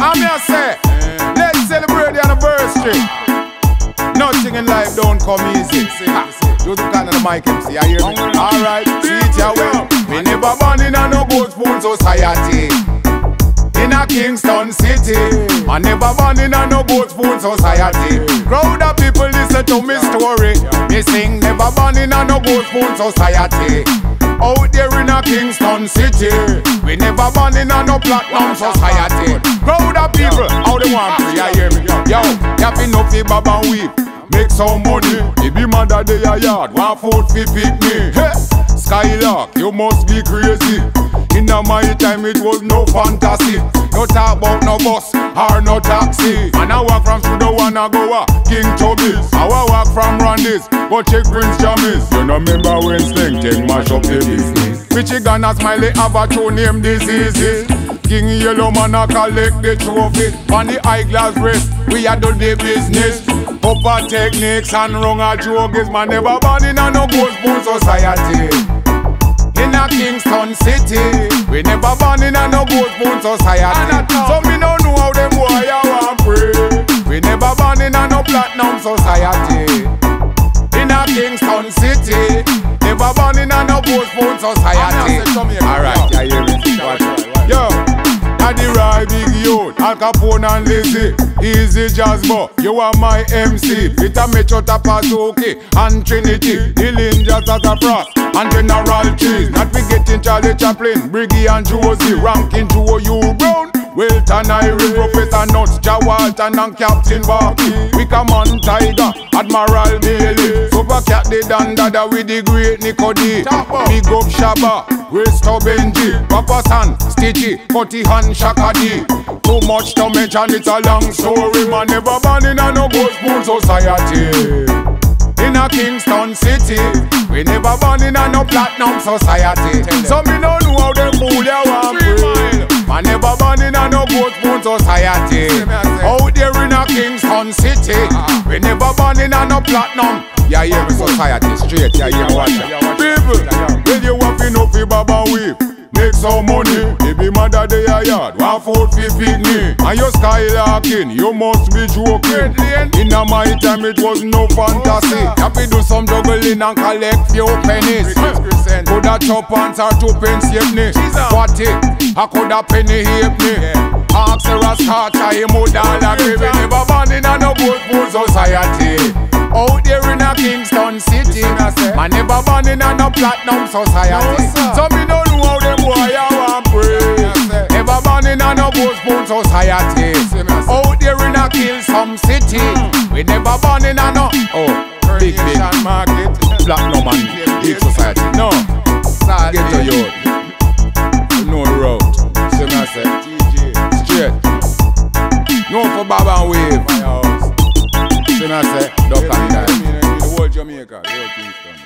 I'm here say, let's celebrate the anniversary. Nothing in life don't come easy. Do the kind of the mic MC, you hear me? Alright, see it your way. Me never born in a no good spoon society. In a Kingston city, I never born in a no good spoon society. Crowd of people listen to me story. Me sing never born in a no good spoon society. Out there in a Kingston city, we never born in a no platinum society. Crowd of people, how they want free, you hear me? Yo, you have enough fi baba weep, make some money. If be mother day a yard, want food fi pick me. Hey, Skylark, you must be crazy. In my time it was no fantasy. No talk about no bus or no taxi. And I walk from Studio One I go a King Tubby's. I walk from Randy's, go check Prince Jammy's. You know remember when Sling take mash up the business. Michigan and Smiley have a two name diseases. King Yellow Man a collect the trophy. On the eyeglass wrist, we a do the business. Upper techniques and wrong a joke is man never born in a no good spoon society. In a Kingston city, we never born in a no good spoon society. So me no know how them boy a want pray. We never born in a no platinum society. In a Kingston city, never born in a no good spoon society. Alright, you hear me? Watch. Yo, I the right big youth, Al Capone and Lizzie. Easy Jasbo, you are my MC. Peter Metro Tapazuki and Trinity. Dylan Jazz as a frost and General Cheese. Not forgetting Charlie Chaplin, Briggy and Josie. Ranking Joe U Brown, Wilton Irie, Professor Nuts, Jawalton and Captain Barky. Wickerman Tiger, Admiral Bailey. Super Cat the Dandada with the great Nico D. Big up Shabba, Resto Benji, Papa San, Stitchy, Cutty and Shaka D. Too much to mention, it's a long story. Man never born in a no good spoon society. In a Kingston city, we never born in a no platinum society. So me no know how them fool ya want free. Man never born in a no good spoon society. Out there in a Kingston city, we never born in a no platinum. Yeah, yeah, society straight. Yeah, yeah, watch it. People, when you want to know fi baba weep, make some money. If be mother day a yard, want food fi feed me. And you skylarking, you must be joking. In my time it was no fantasy. Happy do some juggling and collect few pennies. Coulda chop pants or 2 pence save me. What it? I coulda penny hate me. Ask the rascal, him would all agree. We never born in a no good food society. Out there in a Kingston city, man never born in a no platinum society. So me don't know how them boy a want pray. Never born in a no good spoon society. Out there in a Kingston city, we never born in a no big market platinum and big society. No, get to you. You know the road. See me I say, straight. No for Baba and Wave. See me I say, duck and dive. The whole Jamaica, the whole Kingston.